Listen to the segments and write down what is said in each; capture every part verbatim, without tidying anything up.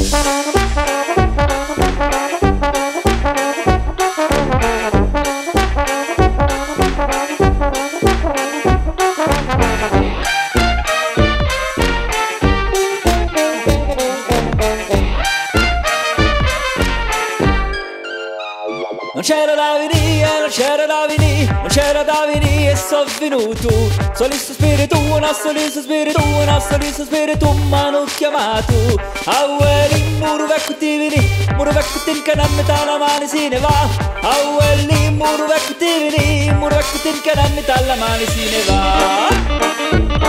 Non c'era da venire, non c'era da venire, non c'era da venire e so venuto. Solista spirito, una solista spirito, una solista spirtu m'hanno chiamato. Aweli, muru vecchio ti veni, muru vecchio ti incanam metà la mano se ne va. Aweli, muru vecchio ti veni, muru vecchio ti incanam metà la mano se ne va.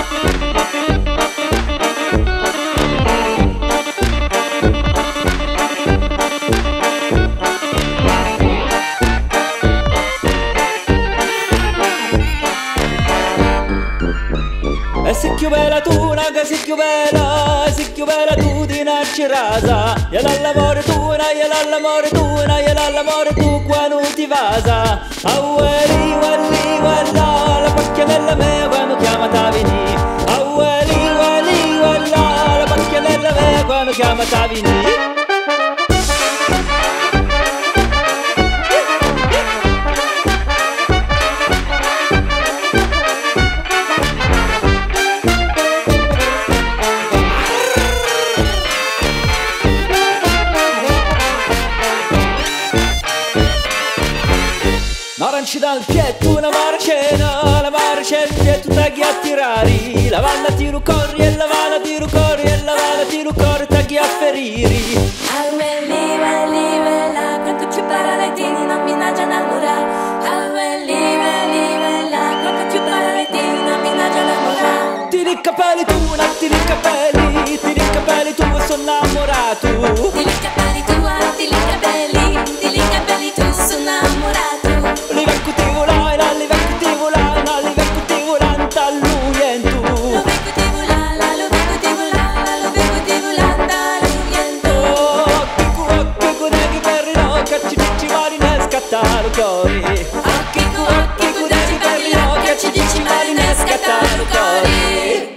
E se più bella tu, una che se più bella, e se più bella tu di nasci rasa. E l'amore tu, una, e l'amore tu, una, e l'amore tu quando ti vasa. Aweli, wali, walla, la pacchianella mea quando chiama ta veni. Aweli, wali, walla, la pacchianella mea quando chiama ta veni. Maranci dal pietto, una marcena, la marcia il pietto tagli a tirare. La vanna tiro corri e la vanna tiro corri e la vanna tiro corri tagli a feriri. Aweli, wali, wella, quanto ci parole tini non mi nagia namura. Aweli, wali, wella, quanto ci parole tini non mi nagia namura. Tiri i capelli tu, una tiri i capelli, tiri i capelli tu e sono innamorato. Tiri i capelli tu, tiri i capelli, tiri i capelli tu sono innamorato. Li vecchi ti volana, li vecchi ti volana, li vecchi ti volana lui e tu. Lo vecchio ti volana, lo vecchio ti volana, lo vecchio ti volana lui e tu. Occhi cu occhi cu neghi per rinocchia, ci dici marine scattaro cuori. Occhi cu occhi cu neghi per rinocchia, ci dici marine scattaro cuori.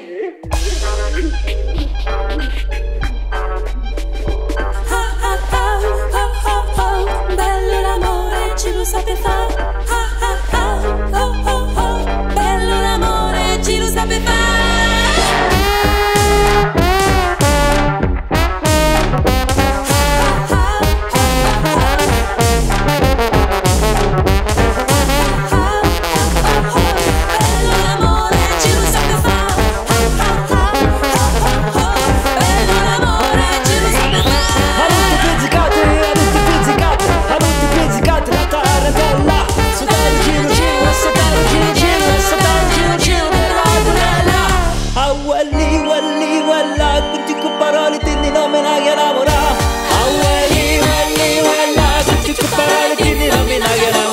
Bello l'amore, ci lo sape fare. Ah ah ah, oh oh oh, bello l'amore, ci lo sape fare. Aweli, wali, walla, tutti con parole ti non me ne innamorare. Aweli, wali, walla, tutti con parole ti non me ne innamorare.